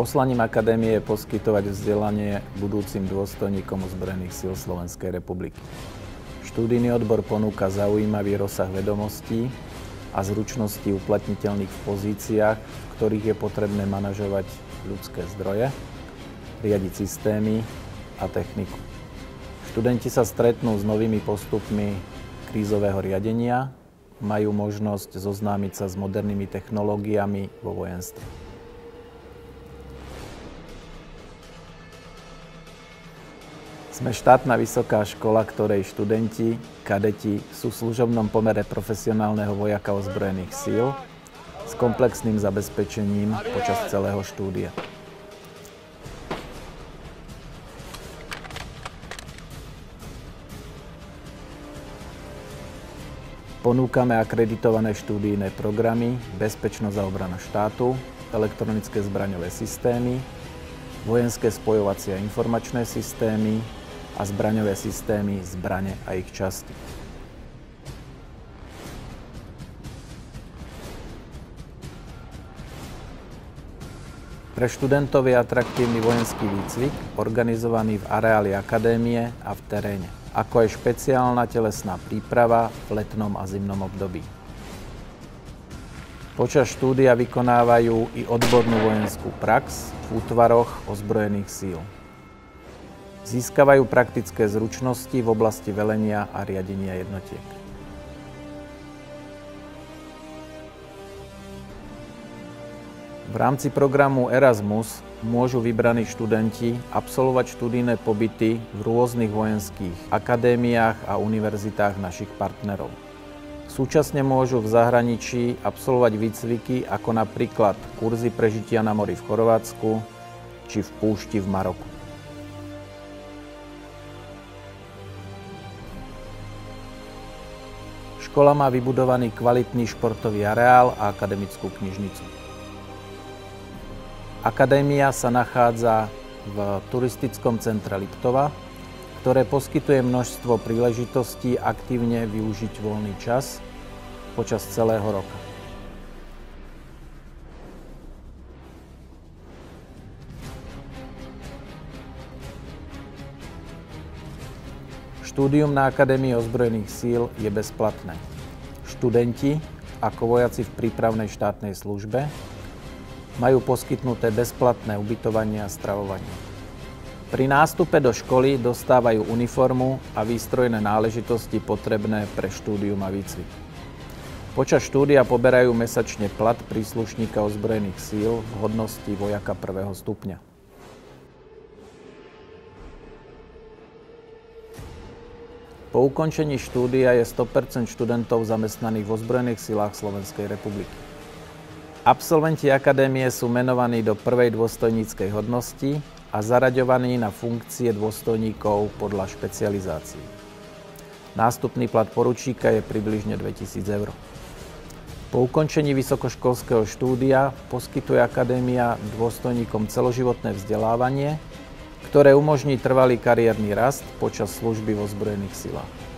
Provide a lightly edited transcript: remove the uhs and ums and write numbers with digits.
Poslaním akadémie je poskytovať vzdelanie budúcim dôstojníkom ozbrojených síl Slovenskej republiky. Študijný odbor ponúka zaujímavý rozsah vedomostí a zručností uplatniteľných v pozíciách, v ktorých je potrebné manažovať ľudské zdroje, riadiť systémy a techniku. Študenti sa stretnú s novými postupmi krízového riadenia, majú možnosť zoznámiť sa s modernými technológiami vo vojenstve. Sme štátna vysoká škola, ktorej študenti, kadeti sú v služobnom pomere profesionálneho vojaka ozbrojených síl s komplexným zabezpečením počas celého štúdia. Ponúkame akreditované študijné programy Bezpečnosť a obrana štátu, elektronické zbraňové systémy, vojenské spojovacie a informačné systémy a zbraňové systémy, zbrane a ich časti. Pre študentov je atraktívny vojenský výcvik, organizovaný v areáli akadémie a v teréne, ako aj špeciálna telesná príprava v letnom a zimnom období. Počas štúdia vykonávajú i odbornú vojenskú prax v útvaroch ozbrojených síl. Získavajú praktické zručnosti v oblasti velenia a riadenia jednotiek. V rámci programu Erasmus môžu vybraní študenti absolvovať študijné pobyty v rôznych vojenských akadémiách a univerzitách našich partnerov. Súčasne môžu v zahraničí absolvovať výcviky ako napríklad kurzy prežitia na mori v Chorvátsku či v púšti v Maroku. Škola má vybudovaný kvalitný športový areál a akademickú knižnicu. Akadémia sa nachádza v turistickom centre Liptova, ktoré poskytuje množstvo príležitostí aktívne využiť voľný čas počas celého roka. Štúdium na Akadémii ozbrojených síl je bezplatné. Študenti, ako vojaci v prípravnej štátnej službe, majú poskytnuté bezplatné ubytovanie a stravovanie. Pri nástupe do školy dostávajú uniformu a výstrojné náležitosti potrebné pre štúdium a výcvik. Počas štúdia poberajú mesačne plat príslušníka ozbrojených síl v hodnosti vojaka 1. stupňa. Po ukončení štúdia je 100% študentov zamestnaných v ozbrojených silách Slovenskej republiky. Absolventi akadémie sú menovaní do prvej dôstojníckej hodnosti a zaraďovaní na funkcie dôstojníkov podľa špecializácií. Nástupný plat poručíka je približne 2000 eur. Po ukončení vysokoškolského štúdia poskytuje akadémia dôstojníkom celoživotné vzdelávanie, ktoré umožní trvalý kariérny rast počas služby v ozbrojených silách.